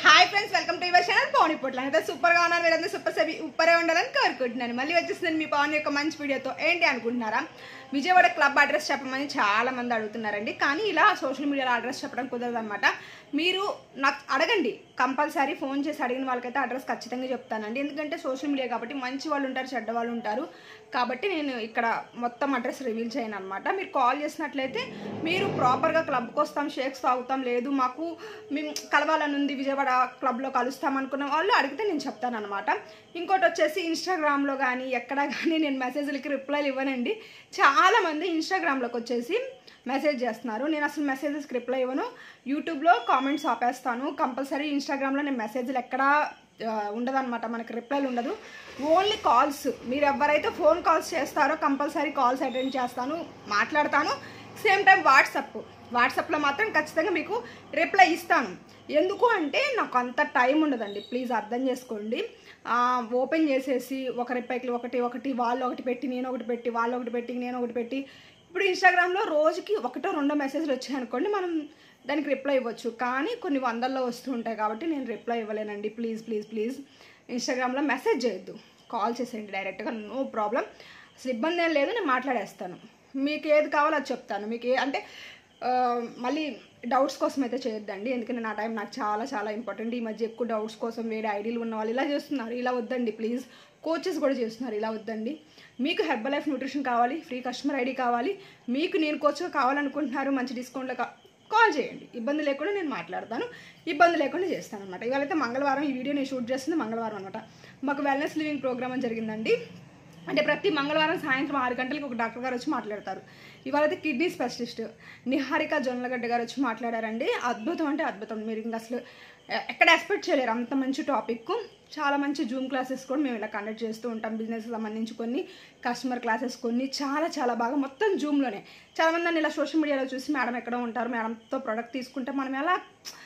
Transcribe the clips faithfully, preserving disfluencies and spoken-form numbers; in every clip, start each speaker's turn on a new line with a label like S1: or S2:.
S1: Hi friends, welcome to your channel Pavan Potla. అయితే సూపర్గా ఉన్నారు, మీరందరూ సూపర్ సభి ఉప్పరే ఉండాలని కోరుకుంటున్నాను. మళ్ళీ వచ్చేసింది మీ పవన్ యొక్క మంచి వీడియోతో. ఏంటి అనుకుంటున్నారా, విజయవాడ క్లబ్ అడ్రస్ చెప్పమని చాలా మంది అడుగుతున్నారండి. కానీ ఇలా సోషల్ మీడియాలో అడ్రస్ చెప్పడం కుదరదు అనమాట. మీరు నాకు అడగండి, కంపల్సరీ ఫోన్ చేసి అడిగిన వాళ్ళకైతే అడ్రస్ ఖచ్చితంగా చెప్తానండి. ఎందుకంటే సోషల్ మీడియా కాబట్టి మంచి వాళ్ళు ఉంటారు, చెడ్డ వాళ్ళు ఉంటారు. కాబట్టి నేను ఇక్కడ మొత్తం అడ్రస్ రివీల్ చేయను అనమాట. మీరు కాల్ చేసినట్లయితే మీరు ప్రాపర్గా క్లబ్కి వస్తాం, షేక్స్ తాగుతాం, లేదు మాకు మేము కలవాలని ఉంది, విజయవాడ క్లబ్లో కలుస్తాం అనుకున్న వాళ్ళు అడిగితే నేను చెప్తాను అనమాట. ఇంకోటి వచ్చేసి ఇన్స్టాగ్రామ్లో కానీ ఎక్కడ కానీ నేను మెసేజ్లకి రిప్లైలు ఇవ్వనండి. చాలామంది ఇన్స్టాగ్రామ్లోకి వచ్చేసి మెసేజ్ చేస్తున్నారు, నేను అసలు మెసేజెస్కి రిప్లై ఇవ్వను. యూట్యూబ్లో కామెంట్స్ ఆపేస్తాను. కంపల్సరీ ఇన్స్టాగ్రామ్లో నేను మెసేజ్లు ఎక్కడా ఉండదన్నమాట, మనకి రిప్లైలు ఉండదు, ఓన్లీ కాల్స్. మీరు ఎవరైతే ఫోన్ కాల్స్ చేస్తారో కంపల్సరీ కాల్స్ అటెండ్ చేస్తాను, మాట్లాడతాను. సేమ్ టైం వాట్సాప్ వాట్సాప్లో మాత్రం ఖచ్చితంగా మీకు రిప్లై ఇస్తాను. ఎందుకు అంటే నాకు అంత టైం ఉండదండి, ప్లీజ్ అర్థం చేసుకోండి. ఓపెన్ చేసేసి ఒక రిప్లైకి ఒకటి ఒకటి వాళ్ళు ఒకటి పెట్టి నేను ఒకటి పెట్టి వాళ్ళు ఒకటి పెట్టి నేను ఒకటి పెట్టి ఇప్పుడు ఇన్స్టాగ్రామ్లో రోజుకి ఒకటో రెండో మెసేజ్లు వచ్చాయనుకోండి, మనం దానికి రిప్లై ఇవ్వచ్చు. కానీ కొన్ని వందల్లో వస్తూ ఉంటాయి కాబట్టి నేను రిప్లై ఇవ్వలేనండి. ప్లీజ్ ప్లీజ్ ప్లీజ్ ఇన్స్టాగ్రామ్లో మెసేజ్ చేయొద్దు, కాల్ చేసేయండి డైరెక్ట్గా, నో ప్రాబ్లం. అసలు ఇబ్బంది ఏం లేదు, నేను మాట్లాడేస్తాను. మీకు ఏది కావాలో అది చెప్తాను. మీకు ఏ అంటే మళ్ళీ డౌట్స్ కోసం అయితే చేయొద్దండి, ఎందుకంటే నా టైం నాకు చాలా చాలా ఇంపార్టెంట్. ఈ మధ్య ఎక్కువ డౌట్స్ కోసం వేరే ఐడీలు ఉన్న వాళ్ళు ఇలా చేస్తున్నారు, ఇలా వద్దండి ప్లీజ్. కోచెస్ కూడా చేస్తున్నారు, ఇలా వద్దండి. మీకు హెర్బల్ లైఫ్ న్యూట్రిషన్ కావాలి, ఫ్రీ కస్టమర్ ఐడి కావాలి, మీకు నేను కోచ్గా కావాలనుకుంటున్నారు, మంచి డిస్కౌంట్లో కాల్ చేయండి. ఇబ్బంది లేకుండా నేను మాట్లాడతాను, ఇబ్బంది లేకుండా చేస్తాను అనమాట. ఇవాళైతే మంగళవారం, ఈ వీడియో నేను షూట్ చేస్తుంది మంగళవారం అనమాట. మాకు వెల్నెస్ లివింగ్ ప్రోగ్రామ్ అని జరిగిందండి. అంటే ప్రతి మంగళవారం సాయంత్రం ఆరు గంటలకి ఒక డాక్టర్ గారు వచ్చి మాట్లాడతారు. ఇవాళైతే కిడ్నీ స్పెషలిస్ట్ నిహారిక జొన్నలగడ్డ గారు వచ్చి మాట్లాడారండి. అద్భుతం అంటే అద్భుతం, మీరు ఇంకా అసలు ఎక్కడ ఎక్స్పెక్ట్ చేయలేరు, అంత మంచి టాపిక్. చాలా మంచి జూమ్ క్లాసెస్ కూడా మేము ఇలా కండక్ట్ చేస్తూ ఉంటాం. బిజినెస్కి సంబంధించి కొన్ని, కస్టమర్ క్లాసెస్ కొన్ని, చాలా చాలా బాగా మొత్తం జూమ్లోనే. చాలామంది నన్ను ఇలా సోషల్ మీడియాలో చూసి మేడం ఎక్కడ ఉంటారు, మేడంతో ప్రోడక్ట్ తీసుకుంటే మనం ఎలా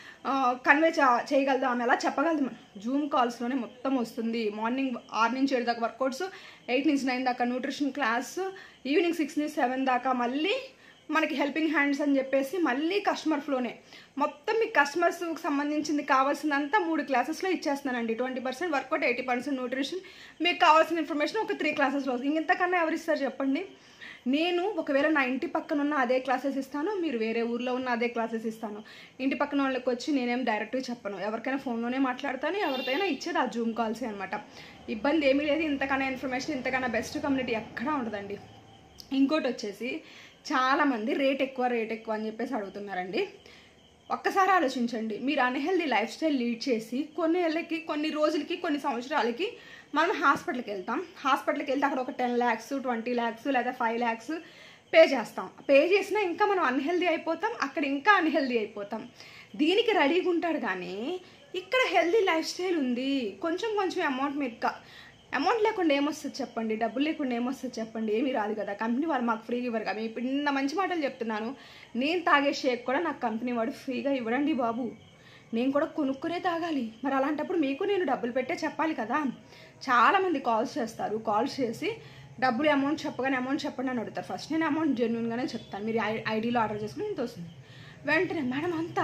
S1: కన్వే చేయగలుగుతాం, ఆమె ఎలా చెప్పగలుగుతాం. జూమ్ కాల్స్లోనే మొత్తం వస్తుంది. మార్నింగ్ ఆరు నుంచి ఏడు దాకా వర్కౌట్స్, ఎయిట్ నుంచి నైన్ దాకా న్యూట్రిషన్ క్లాస్, ఈవినింగ్ సిక్స్ నుంచి సెవెన్ దాకా మళ్ళీ మనకి హెల్పింగ్ హ్యాండ్స్ అని చెప్పేసి మళ్ళీ కస్టమర్ ఫ్లోనే మొత్తం మీకు కస్టమర్స్కి సంబంధించింది కావాల్సిందంతా మూడు క్లాసెస్లో ఇచ్చేస్తున్నానండి. Twenty percent workout, eighty percent nutrition, మీకు కావాల్సిన ఇన్ఫర్మేషన్ ఒక త్రీ క్లాసెస్లో. ఇంతకన్నా ఎవరు ఇస్తారు చెప్పండి. నేను ఒకవేళ నా ఇంటి పక్కన ఉన్న అదే క్లాసెస్ ఇస్తాను, మీరు వేరే ఊర్లో ఉన్న అదే క్లాసెస్ ఇస్తాను. ఇంటి పక్కన వాళ్ళకి వచ్చి నేనేం డైరెక్ట్గా చెప్పను, ఎవరికైనా ఫోన్లోనే మాట్లాడతాను, ఎవరికైనా ఇచ్చేది ఆ జూమ్ కాల్సే అనమాట. ఇబ్బంది ఏమీ లేదు. ఇంతకన్నా ఇన్ఫర్మేషన్, ఇంతకన్నా బెస్ట్ కమ్యూనిటీ ఎక్కడా ఉండదండి. ఇంకోటి వచ్చేసి చాలామంది రేట్ ఎక్కువ రేట్ ఎక్కువ అని చెప్పేసి అడుగుతున్నారండి. ఒక్కసారి ఆలోచించండి, మీరు అన్హెల్దీ లైఫ్ స్టైల్ లీడ్ చేసి కొన్ని ఏళ్ళకి, కొన్ని రోజులకి, కొన్ని సంవత్సరాలకి మనం హాస్పిటల్కి వెళ్తాం. హాస్పిటల్కి వెళ్తే అక్కడ ఒక టెన్ ల్యాక్స్ ట్వంటీ ల్యాక్స్ లేదా ఫైవ్ ల్యాక్స్ పే చేస్తాం. పే చేసినా ఇంకా మనం అన్హెల్దీ అయిపోతాం, అక్కడ ఇంకా అన్హెల్దీ అయిపోతాం. దీనికి రెడీగా ఉంటాడు కానీ ఇక్కడ హెల్దీ లైఫ్ స్టైల్ ఉంది. కొంచెం కొంచెం అమౌంట్ మీరు అమౌంట్ లేకుండా ఏమొస్తుంది చెప్పండి, డబ్బులు లేకుండా ఏమొస్తుంది చెప్పండి, ఏమీ రాదు కదా. కంపెనీ వాళ్ళు మాకు ఫ్రీగా ఇవ్వరు కదా. ఇప్పుడు నిన్న మంచి మాటలు చెప్తున్నాను, నేను తాగే షేక్ కూడా నాకు కంపెనీ వాడు ఫ్రీగా ఇవ్వడండి బాబు, నేను కూడా కొనుక్కునే తాగాలి. మరి అలాంటప్పుడు మీకు నేను డబ్బులు పెట్టే చెప్పాలి కదా. చాలామంది కాల్స్ చేస్తారు, కాల్స్ చేసి డబ్బులు అమౌంట్ చెప్పగానే అమౌంట్ చెప్పండి అని అడుగుతారు. ఫస్ట్ నేను అమౌంట్ జెన్యున్గానే చెప్తాను, మీరు ఐ ఐడీలో ఆర్డర్ చేసుకుని ఇంత వస్తుంది. వెంటనే మేడం అంతా,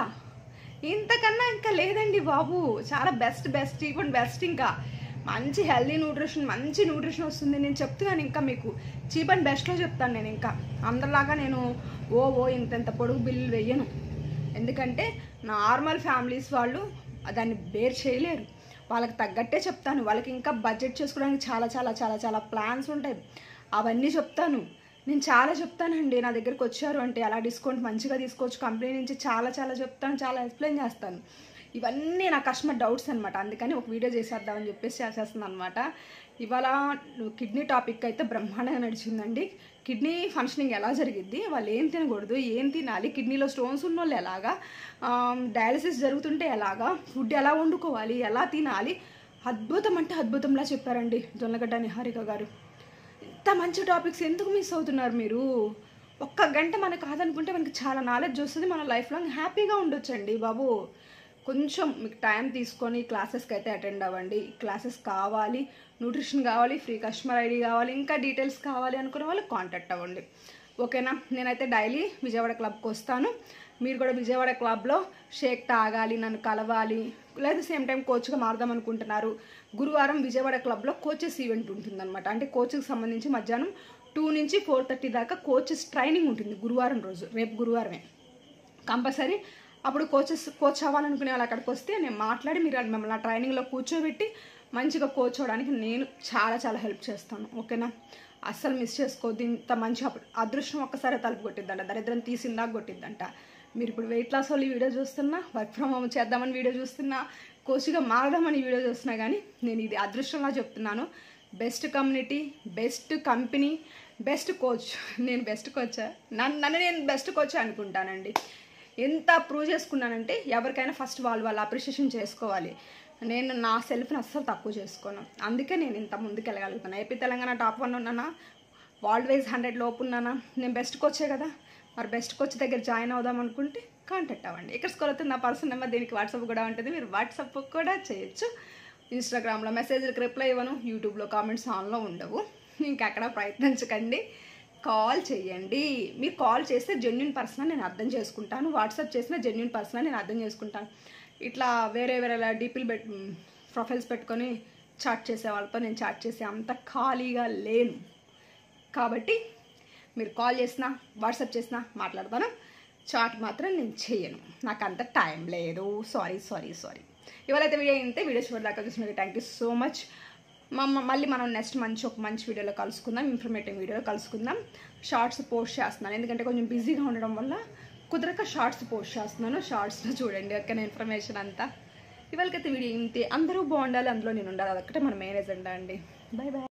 S1: ఇంతకన్నా ఇంకా లేదండి బాబు, చాలా బెస్ట్ బెస్ట్ ఈవెన్ బెస్ట్, ఇంకా మంచి హెల్దీ న్యూట్రిషన్, మంచి న్యూట్రిషన్ వస్తుంది. నేను చెప్తున్నాను, ఇంకా మీకు చీప్ అండ్ బెస్ట్లో చెప్తాను నేను. ఇంకా అందరిలాగా నేను ఓ ఓ ఇంత పొడుగు బిల్లు వెయ్యను, ఎందుకంటే నార్మల్ ఫ్యామిలీస్ వాళ్ళు దాన్ని బేర్ చేయలేరు. వాళ్ళకి తగ్గట్టే చెప్తాను. వాళ్ళకి ఇంకా బడ్జెట్ చేసుకోవడానికి చాలా చాలా చాలా చాలా ప్లాన్స్ ఉంటాయి, అవన్నీ చెప్తాను. నేను చాలా చెప్తానండి. నా దగ్గరికి వచ్చారు అంటే అలా డిస్కౌంట్ మంచిగా తీసుకోవచ్చు కంపెనీ నుంచి, చాలా చాలా చెప్తాను, చాలా ఎక్స్ప్లెయిన్ చేస్తాను. ఇవన్నీ నా కస్టమర్ డౌట్స్ అనమాట. అందుకని ఒక వీడియో చేసేద్దామని చెప్పేసి చేసేస్తున్నాను అనమాట. ఇవాళ కిడ్నీ టాపిక్ అయితే బ్రహ్మాండంగా నడిచిందండి. కిడ్నీ ఫంక్షనింగ్ ఎలా జరిగిద్ది, వాళ్ళు ఏం తినకూడదు, ఏం తినాలి, కిడ్నీలో స్టోన్స్ ఉన్న వాళ్ళు ఎలాగా, డయాలసిస్ జరుగుతుంటే ఎలాగా, ఫుడ్ ఎలా వండుకోవాలి, ఎలా తినాలి, అద్భుతం అంటే అద్భుతంలా చెప్పారండి జొన్నలగడ్డ నిహారిక గారు. ఇంత మంచి టాపిక్స్ ఎందుకు మిస్ అవుతున్నారు మీరు? ఒక్క గంట మనకు కాదనుకుంటే మనకి చాలా నాలెడ్జ్ వస్తుంది, మన లైఫ్ లాంగ్ హ్యాపీగా ఉండొచ్చండి బాబు. కొంచెం మీకు టైం తీసుకొని క్లాసెస్కి అయితే అటెండ్ అవ్వండి. క్లాసెస్ కావాలి, న్యూట్రిషన్ కావాలి, ఫ్రీ కస్టమర్ ఐడి కావాలి, ఇంకా డీటెయిల్స్ కావాలి అనుకునే వాళ్ళు కాంటాక్ట్ అవ్వండి, ఓకేనా. నేనైతే డైలీ విజయవాడ క్లబ్కి వస్తాను. మీరు కూడా విజయవాడ క్లబ్లో షేక్ తాగాలి, నన్ను కలవాలి, లేదా సేమ్ టైం కోచ్గా మారదాం అనుకుంటున్నారు, గురువారం విజయవాడ క్లబ్లో కోచెస్ ఈవెంట్ ఉంటుందన్నమాట. అంటే కోచ్కి సంబంధించి మధ్యాహ్నం టూ నుంచి ఫోర్ థర్టీ దాకా కోచెస్ ట్రైనింగ్ ఉంటుంది గురువారం రోజు, రేపు గురువారమే కంపల్సరీ. అప్పుడు కోచెస్ కోచ్ అవ్వాలనుకునే వాళ్ళు అక్కడికి వస్తే నేను మాట్లాడి మీరు మిమ్మల్ని ఆ ట్రైనింగ్లో కూర్చోబెట్టి మంచిగా కోచ్ అవ్వడానికి నేను చాలా చాలా హెల్ప్ చేస్తాను. ఓకేనా? అస్సలు మిస్ చేసుకోవద్దు. ఇంత మంచి అదృష్టం ఒక్కసారి తలుపు కొట్టిద్దంట, దరిద్రం తీసిందాక కొట్టిద్దంట. మీరు ఇప్పుడు వెయిట్ లాస్ వాళ్ళు వీడియో చూస్తున్నా, వర్క్ ఫ్రమ్ హోమ్ చేద్దామని వీడియో చూస్తున్నా, కోచ్గా మారదామని వీడియో చూస్తున్నా, కానీ నేను ఇది అదృష్టంలా చెప్తున్నాను. Best community, best company, best coach. నేను బెస్ట్ కోచా? నన్ను నన్ను నేను బెస్ట్ కోచ్ అనుకుంటానండి. ఎంత ప్రూవ్ చేసుకున్నానంటే ఎవరికైనా ఫస్ట్ వాళ్ళు వాళ్ళు అప్రిషియేషన్ చేసుకోవాలి. నేను నా సెల్ఫ్ని అస్సలు తక్కువ చేసుకోను, అందుకే నేను ఇంత ముందుకు వెళ్ళగలుగుతాను. ఏపీ తెలంగాణ టాప్ వన్ ఉన్నానా, వరల్డ్ వైజ్ హండ్రెడ్ లోపు ఉన్నానా, నేను బెస్ట్ కోచే కదా. మరి బెస్ట్ కోచ్ దగ్గర జాయిన్ అవుదాం అనుకుంటే కాంటాక్ట్ అవ్వండి. ఇక్కడ స్కూల్ అవుతుంది నా పర్సనల్ నెంబర్, దీనికి వాట్సాప్ కూడా ఉంటుంది, మీరు వాట్సాప్ కూడా చేయొచ్చు. ఇన్స్టాగ్రామ్లో మెసేజ్లకు రిప్లై ఇవ్వను, యూట్యూబ్లో కామెంట్స్ ఆన్లో ఉండవు, ఇంకెక్కడ ప్రయత్నించకండి. కాల్ చేయండి. మీరు కాల్ చేస్తే జెన్యున్ పర్సన్ నేను అర్థం చేసుకుంటాను, వాట్సాప్ చేసిన జెన్యున్ పర్సన్ నేను అర్థం చేసుకుంటాను. ఇట్లా వేరే వేరే డీపీలు పెట్ ప్రొఫైల్స్ పెట్టుకొని చాట్ చేసే వాళ్ళతో నేను చాట్ చేసే అంత ఖాళీగా లేను. కాబట్టి మీరు కాల్ చేసినా వాట్సాప్ చేసినా మాట్లాడతాను, చాట్ మాత్రం నేను చేయను, నాకు అంత టైం లేదు. సారీ సారీ సారీ ఇవాళైతే వీడియో ఇంతే. వీడియో చివరి దాకా చూసినందుకు థ్యాంక్ యూ సో మచ్. మళ్ళీ మనం నెక్స్ట్ మంచి ఒక మంచి వీడియోలో కలుసుకుందాం, ఇన్ఫర్మేటివ్ వీడియోలో కలుసుకుందాం. షార్ట్స్ పోస్ట్ చేస్తున్నాను ఎందుకంటే కొంచెం బిజీగా ఉండడం వల్ల కుదరక షార్ట్స్ పోస్ట్ చేస్తున్నాను. షార్ట్స్లో చూడండి ఓకేనా ఇన్ఫర్మేషన్ అంతా. ఇవాళకైతే వీడియో ఇంతే. అందరూ బాగుండాలి, అందులో నేను ఉండాలి, అదొక్కటే మన మెయిన్ ఎజెండా అండి. Bye bye.